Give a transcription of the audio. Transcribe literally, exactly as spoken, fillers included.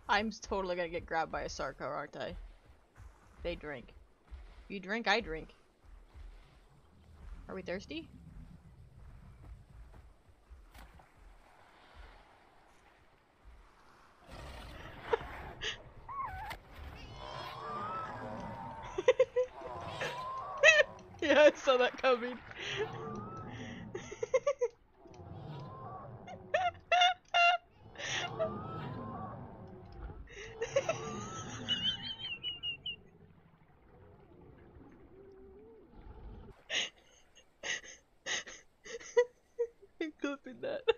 I'm totally gonna get grabbed by a Sarco, aren't I? They drink. You drink, I drink. Are we thirsty? Yeah, I saw that coming. I'm clipping that.